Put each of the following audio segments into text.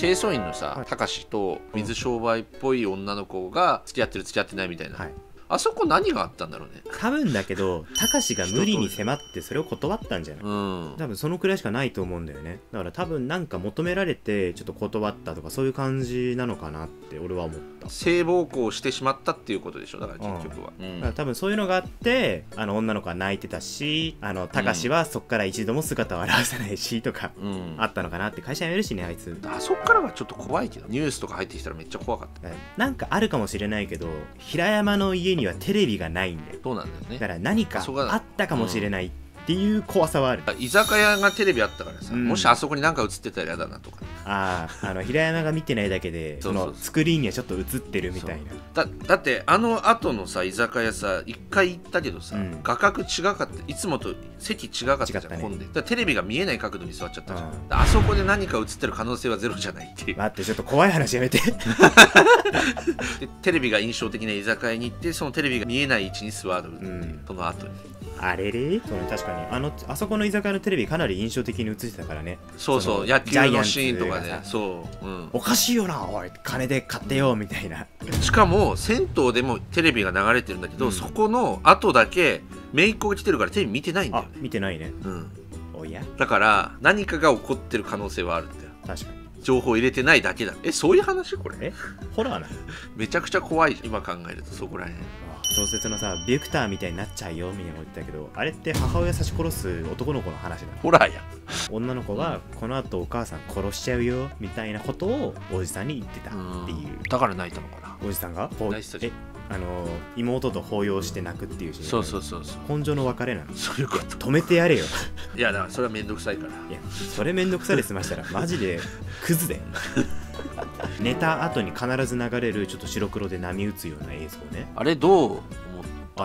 清掃員のさたかしと水商売っぽい女の子が付き合ってる付き合ってないみたいな、あそこ何があったんだろうね。 多分だけどたかしが無理に迫ってそれを断ったんじゃない？多分そのくらいしかないと思うんだよね。だから多分なんか求められてちょっと断ったとかそういう感じなのかなって俺は思った。 性暴行してしまったっていうことでしょ、だから結局は。 だから多分そういうのがあって女の子は泣いてたし、たかしはそっから一度も姿を現さないしとか、あったのかなって。会社辞めるしねあいつ。 あそっからはちょっと怖いけど、ニュースとか入ってきたらめっちゃ怖かった。 なんかあるかもしれないけど平山の家にはテレビがないんだよ。 そうなんだよね。 だから何かあったかもしれないっていう怖さはある。 居酒屋がテレビあったからさ、もしあそこに何か映ってたら嫌だなとか。 平山が見てないだけでそのスクリーンにはちょっと映ってるみたいな。だって後のさ居酒屋さ一回行ったけどさ、画角違かった。いつもと席違かったじゃん、混んで。だテレビが見えない角度に座っちゃったじゃん。あそこで何か映ってる可能性はゼロじゃないっていう。 待って、ちょっと怖い話やめてでテレビが印象的な居酒屋に行って、そのテレビが見えない位置に座る、その後にあれれそうね、確かにあそこの居酒屋のテレビかなり印象的に映ってたからね。 そうそう、野球のシーンとかね。そう、 おかしいよなおい、金で買ってよみたいな。 しかも銭湯でもテレビが流れてるんだけど、そこの後だけ姪っ子が来てるからテレビ見てないんだよね。 見てないね。おや、 だから何かが起こってる可能性はあるんだよ。 確かに情報入れてないだけだ。そういう話これ。 ホラーなめちゃくちゃ怖い。今考えるとそこらへん。 小説のさビクターみたいになっちゃうよみたいなこと言ったけど、あれって母親刺し殺す男の子の話だ。 ホラーや。 女の子がこの後お母さん殺しちゃうよみたいなことをおじさんに言ってたっていう。 だから泣いたのかな、 おじさんが。 泣いてたじゃん。 妹と抱擁して泣くっていうシーン。 そうそうそう。 根性の別れなの。 そういうこと。 止めてやれよいやだからそれはめんどくさいから。 いやそれめんどくさいで済ましたらマジでクズで寝た後に必ず流れるちょっと白黒で波打つような映像ね。 あれどう思った？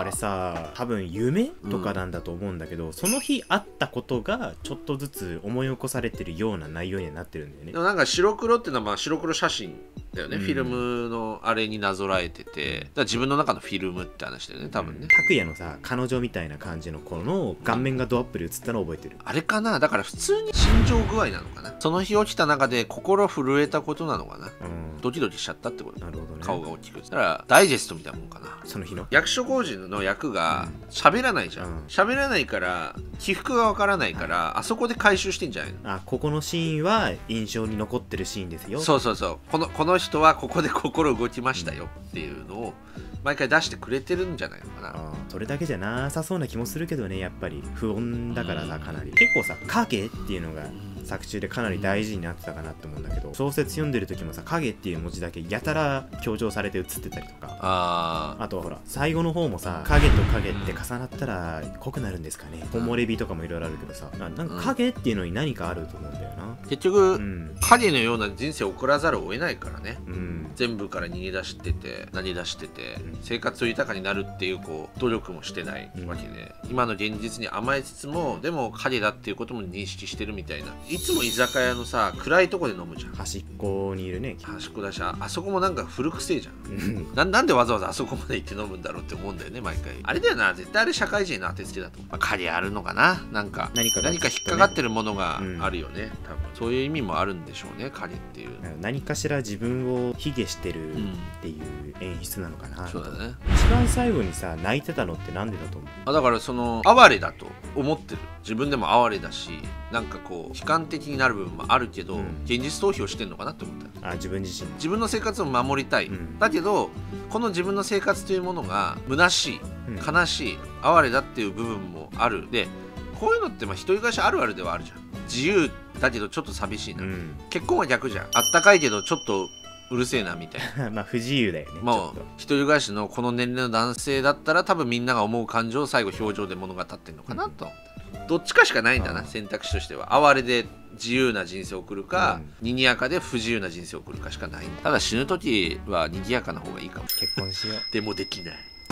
あれさ多分夢とかなんだと思うんだけど、その日あったことがちょっとずつ思い起こされてるような内容にはなってるんだよね。 でもなんか白黒っていうのはまあ白黒写真だよね、フィルムのあれになぞらえてて、だから自分の中のフィルムって話だよね多分ね。 拓也のさ彼女みたいな感じの子の顔面がドアップで映ったのを覚えてる。 あれかな、だから普通に心情具合なのかな、その日起きた中で心震えたことなのかな、ドキドキしちゃったってこと。 なるほどね。 顔が大きく。だからダイジェストみたいなもんかな。 その日の役所広司の役が喋らないじゃん。喋らないから起伏がわからないから、あそこで回収してんじゃないの。 ここのシーンは印象に残ってるシーンですよ。 そうそうそう、この人はここで心動きましたよっていうのを毎回出してくれてるんじゃないのかな。 それだけじゃなさそうな気もするけどね。やっぱり不穏だからさ、かなり結構さ影っていうのが作中でかなり大事になってたかなって思うんだけど、小説読んでる時もさ影っていう文字だけやたら強調されて写ってたりとか、あとはほら最後の方もさ影と影って重なったら濃くなるんですかね。木漏れ日とかもいろいろあるけどさ、なんか影っていうのに何かあると思うんだよな。 結局、影のような人生を送らざるを得ないからね、全部から逃げ出してて何出してて、生活を豊かになるっていう努力もしてないわけで、今の現実に甘えつつもでも影だっていうことも認識してるみたいな。いつも居酒屋のさ暗いとこで飲むじゃん。 端っこにいるね。 端っこだし、あそこもなんか古くせえじゃん。なんでわざわざあそこまで行って飲むんだろうって思うんだよね毎回。あれだよな、絶対あれ社会人の当てつけだと思う。影あるのかな、何か引っかかってるものがあるよね、多分。そういう意味もあるんでしょうね、影っていう。 何かしら自分を卑下してるっていう演出なのかな。 そうだね。 一番最後にさ泣いてたのってなんでだと思う？ だからその哀れだと思ってる。自分でも哀れだし、なんか悲観的になる部分もあるけど、現実逃避をしてんのかなって思った。 自分自身自分の生活を守りたい、だけどこの自分の生活というものが虚しい、悲しい、哀れだっていう部分もある。でこういうのって一人暮らしあるあるではあるじゃん。自由だけどちょっと寂しいな、結婚は逆じゃん。あったかいけどちょっとうるせえなみたいなまあ不自由だよね。 もう一人暮らしのこの年齢の男性だったら多分みんなが思う感情を最後表情で物語ってんのかなと、どっちかしかないんだな、選択肢としては。哀れで自由な人生を送るか、賑やかで不自由な人生を送るかしかない。ただ死ぬ時は賑やかな方がいいかも。 結婚しよう。 でもできない。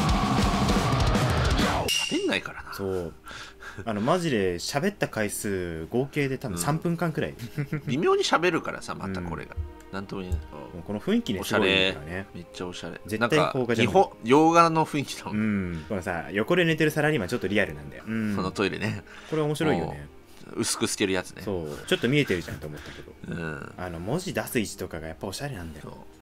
喋んないからな。 そうマジで喋った回数合計で多分3分間くらい、 微妙に喋るからさ、またこれが、なんとも言えない。 この雰囲気ね、すごいからね。 めっちゃおしゃれ。 絶対邦画じゃん。 日本洋画の雰囲気だもん。 このさ横で寝てるサラリーマンちょっとリアルなんだよ。 そのトイレね。 これ面白いよね。 薄く透けるやつね。 そうちょっと見えてるじゃんと思ったけど、 うん、 文字出す位置とかがやっぱおしゃれなんだよ。